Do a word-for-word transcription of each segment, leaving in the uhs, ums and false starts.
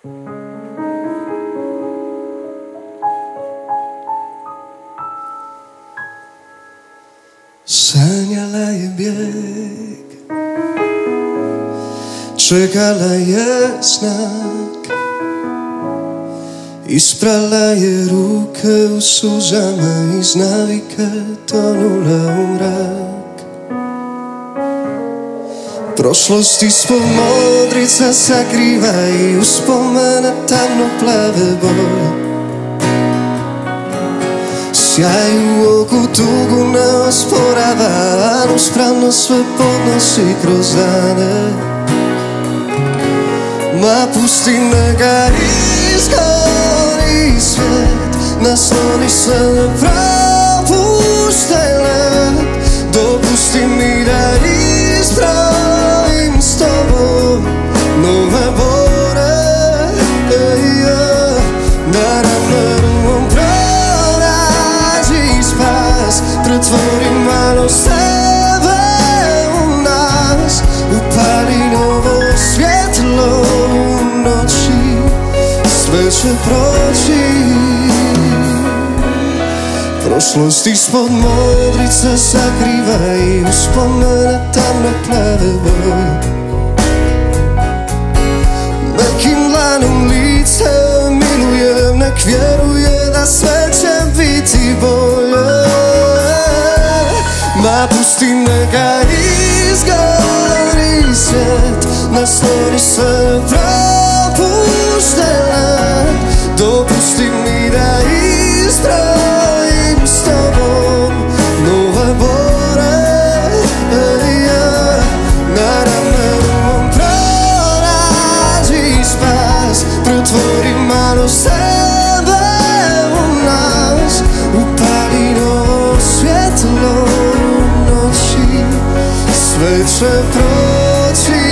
Sanjala je bijeg, čekala je znak, isprala je ruke u suzama, iz navike tonula u mrak. Prošlost ispod modrica sakriva i uspomene tamno plave boje. Sjaj u oku tugu ne osporava, uspravno sve podnosi kroz dane. Ma pusti neka izgori svijet, nasloni se na propuštaj let. Dopusti mi da istrajim s tobom nove bore, ej, ja. Naravno pretvori malo sebe u nas, upali novo svjetlo u noći, sve će proći. Prošlost ispod modrica sakriva i uspomene tamno plave boje. Nekim dlanom lice milujem, nek vjeruje da sve će biti bolje. Ma pusti neka izgori svijet, nasloni se propuštaj let. Dopusti mi da istrajim s tobom nove bore, ej, ja. Na ramenom pronađi spas, pretvori malo sebe u nas, upali novo svjetlo, sve će proći.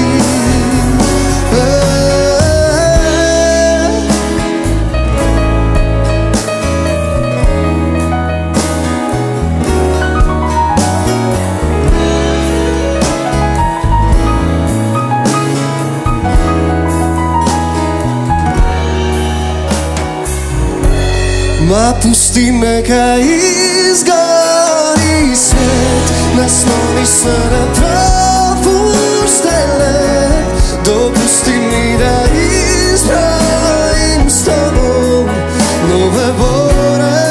Ma pusti neka izgori svijet, nasloni se na propuštaj let. Dopusti mi da istrajim s tobom nove bore.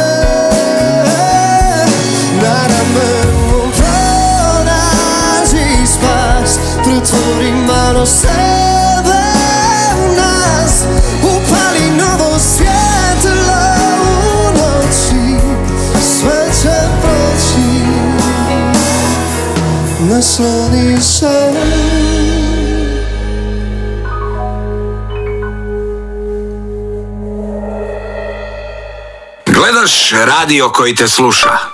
Na ramenu pronađi spas, pretvori malo sebe u nas, upali novo svjetlo u noći, sve će proći. Nasloni se. Gledaš radio koji te sluša.